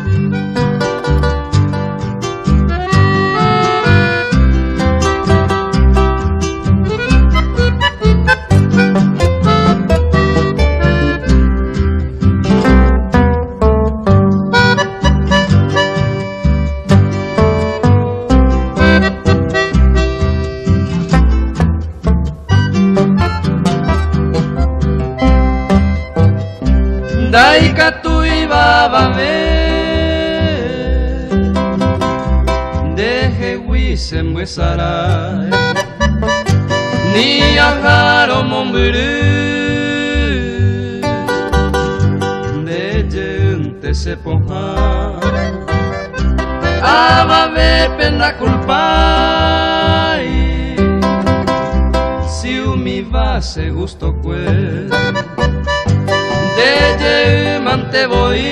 Daikatui babame deje wisen wesarai ni agaro momburu de gente se ponja abame pena culpai si umi va se gusto pues de mante voy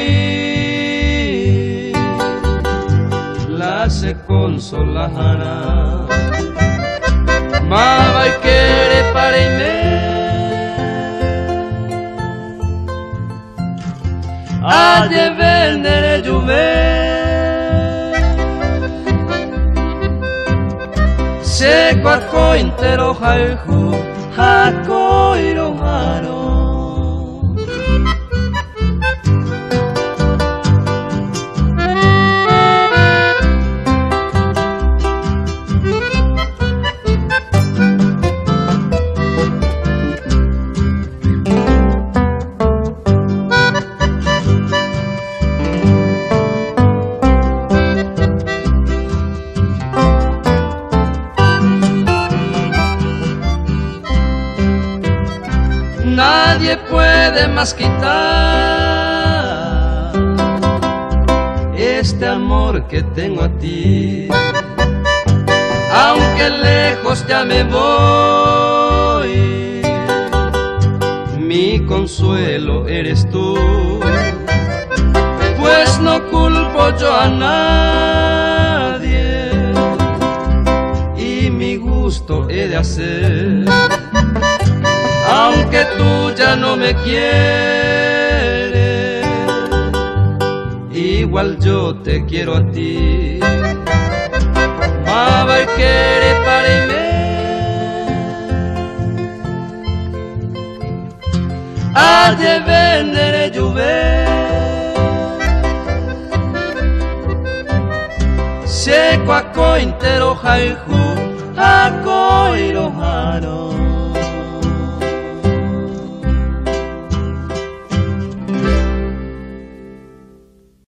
la se consolará ma vai querer para irme a de vender juve se cuarco intero jaihu hako iroharo. Nadie puede más quitar este amor que tengo a ti, aunque lejos ya me voy, mi consuelo eres tú, pues no culpo yo a nadie y mi gusto he de hacer. Aunque tú ya no me quieres, igual yo te quiero a ti. Ma vai querer para irme a de vender juve seco a co intero jaihu a co iroharo.